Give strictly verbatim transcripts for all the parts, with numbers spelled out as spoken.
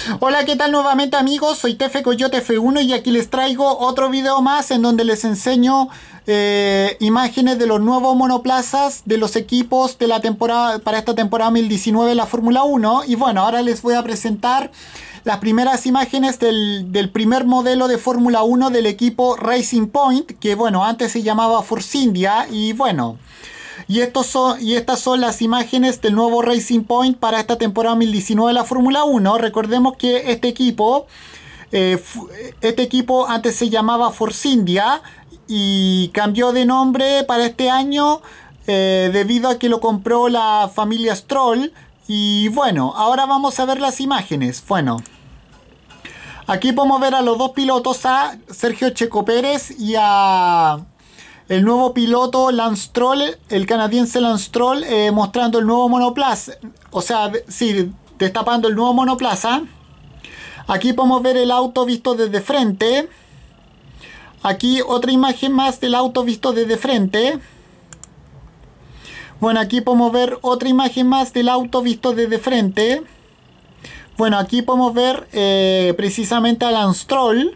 Hola, ¿qué tal nuevamente amigos? Soy Tefe Coyote F uno y aquí les traigo otro video más en donde les enseño eh, imágenes de los nuevos monoplazas de los equipos de la temporada para esta temporada dos mil diecinueve de la Fórmula uno. Y bueno, ahora les voy a presentar las primeras imágenes del, del primer modelo de Fórmula uno del equipo Racing Point, que bueno, antes se llamaba Force India. Y bueno, Y, estos son, y estas son las imágenes del nuevo Racing Point para esta temporada dos mil diecinueve de la Fórmula uno. Recordemos que este equipo, eh, este equipo antes se llamaba Force India y cambió de nombre para este año eh, debido a que lo compró la familia Stroll. Y bueno, ahora vamos a ver las imágenes. Bueno, aquí podemos ver a los dos pilotos, a Sergio Checo Pérez y a el nuevo piloto Lance Stroll, el canadiense Lance Stroll, eh, mostrando el nuevo monoplaza. O sea, sí, destapando el nuevo monoplaza. Aquí podemos ver el auto visto desde frente. Aquí otra imagen más del auto visto desde frente. Bueno, aquí podemos ver otra imagen más del auto visto desde frente. Bueno, aquí podemos ver eh, precisamente a Lance Stroll.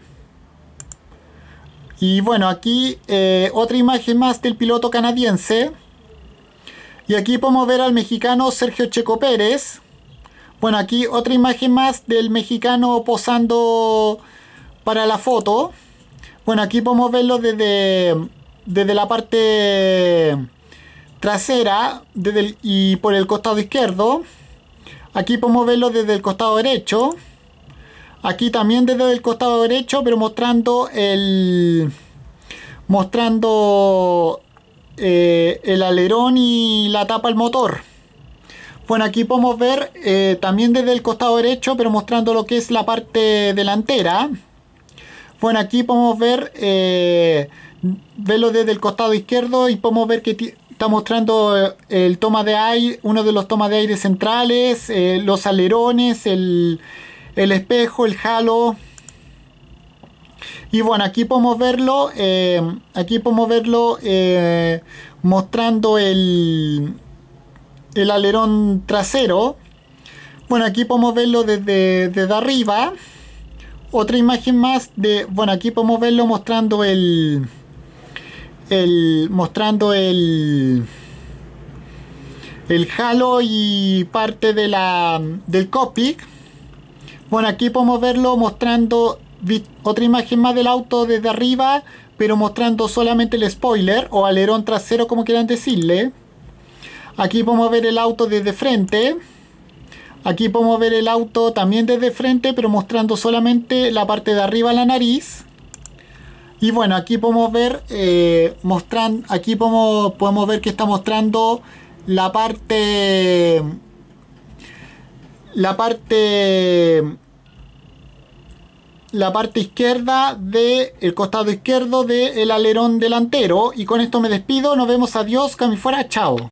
Y bueno, aquí eh, otra imagen más del piloto canadiense. Y aquí podemos ver al mexicano Sergio Checo Pérez. Bueno, aquí otra imagen más del mexicano posando para la foto. Bueno, aquí podemos verlo desde, desde la parte trasera desde el, y por el costado izquierdo. Aquí podemos verlo desde el costado derecho. Aquí también desde el costado derecho, pero mostrando el mostrando eh, el alerón y la tapa del motor. Bueno, aquí podemos ver eh, también desde el costado derecho, pero mostrando lo que es la parte delantera. Bueno, aquí podemos ver eh, verlo desde el costado izquierdo y podemos ver que está mostrando el toma de aire, uno de los tomas de aire centrales, eh, los alerones, el el espejo, el halo. Y bueno, aquí podemos verlo eh, aquí podemos verlo eh, mostrando el el alerón trasero. Bueno, aquí podemos verlo desde, desde arriba. Otra imagen más de, bueno, aquí podemos verlo mostrando el el mostrando el el halo y parte de la del cockpit. Bueno, aquí podemos verlo mostrando otra imagen más del auto desde arriba, pero mostrando solamente el spoiler o alerón trasero, como quieran decirle. Aquí podemos ver el auto desde frente. Aquí podemos ver el auto también desde frente, pero mostrando solamente la parte de arriba, la nariz. Y bueno, aquí podemos ver, eh, mostrando, aquí podemos, podemos ver que está mostrando la parte... la parte la parte izquierda del costado izquierdo del alerón delantero. Y con esto me despido, nos vemos, adiós, que me fuera, chao.